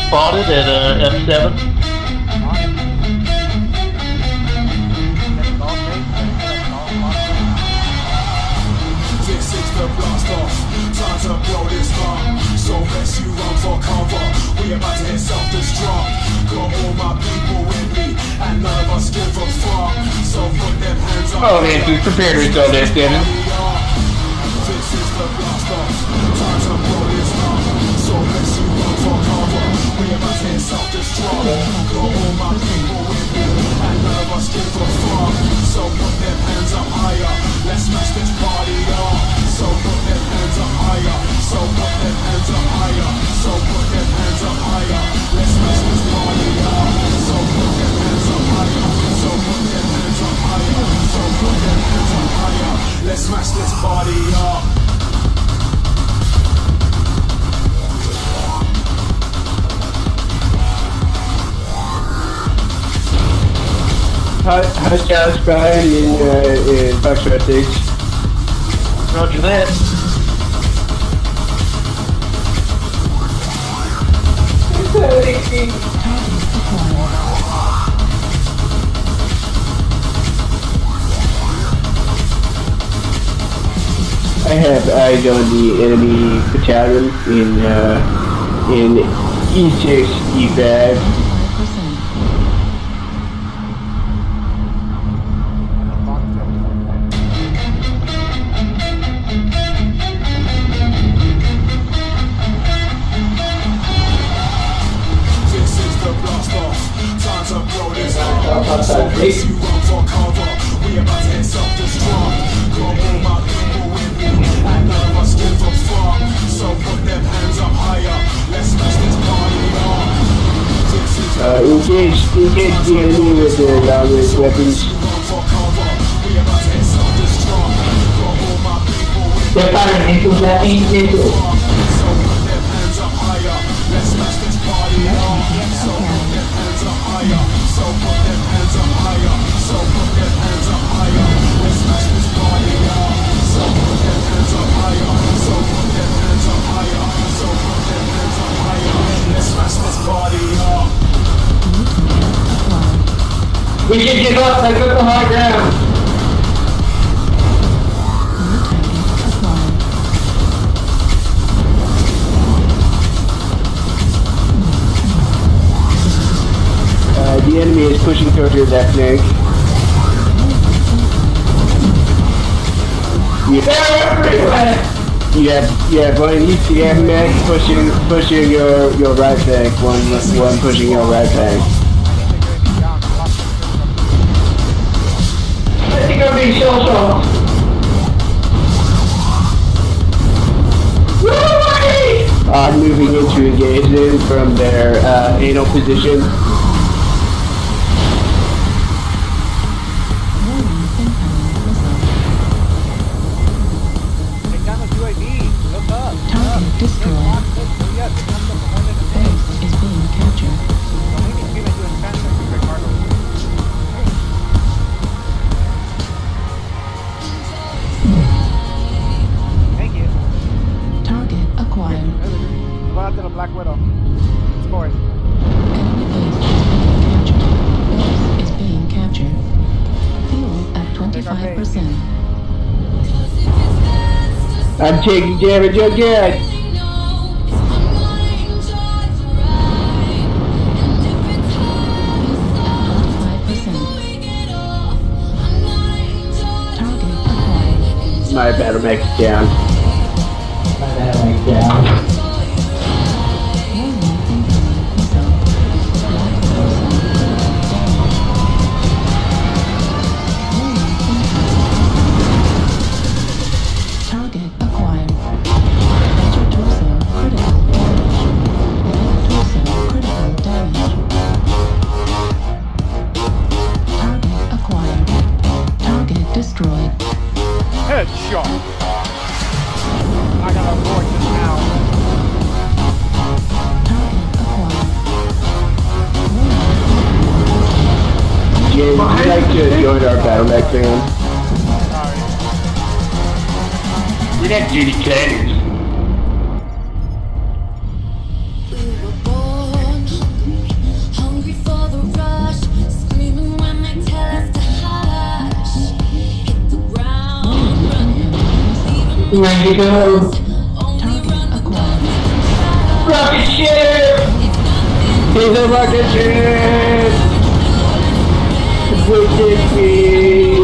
spotted at F7. This is the blast off. Time to blow this up. So best you run for cover. We about to hit self-destruct. Got all my people with me, and none of us give a fuck. So put them hands up. Oh man, we prepared to go there, Steven. This is the blast off. Time to blow this up. So best you run for cover. We about to hit self-destruct. Got all my people with me, and none of us give a fuck. So put them hands up higher. Let's smash this party up. So put them hands up higher. So put them hands up higher. So put them hands up higher. Let's smash this party up. So put them hands up higher. So put them hands up higher. So put them hands up higher. Let's smash this party up. How's Dallas Brian in Foxtrot 6? Roger that. I have eyes on the enemy battalion in E6, E5. If you run for cover, we about to hit self-destruct. Got all my people with me, and none of us give a fuck. So put them hands up higher. Let's smash this party up. This is Engage the enemy with the long-range weapons. run for cover. We about to hit self-destruct. Got all my people with me. They're firing into that into. So put them hands up higher. Let's smash this party up. So put them hands up higher. So put them hands up higher. So put them hands up higher. Let's smash this party up. So put them hands up higher. So put them hands up higher. So put them hands up higher. Let's smash this party up. We should give up. Let's go to high ground. The enemy is pushing towards your left flank. You have one ECM mech pushing your right flank, one pushing your right flank. I think I'm being shell-shocked. Moving into engage them from their anal position. Target destroyed. Base is being captured. Thank you. Target acquired. Go out to the Black Widow. Score it. Enemy base is being captured. Base is being captured. Fuel at 25%. I'm taking damage again. My battle mech is down. My battle mech down. Headshot. I gotta avoid this now. Jay, would you like to join our battle mech fam? Sorry. We'd have duty cannons. We were born 92. Target acquired. Rocket ship! He's a rocket ship! Wicked speed!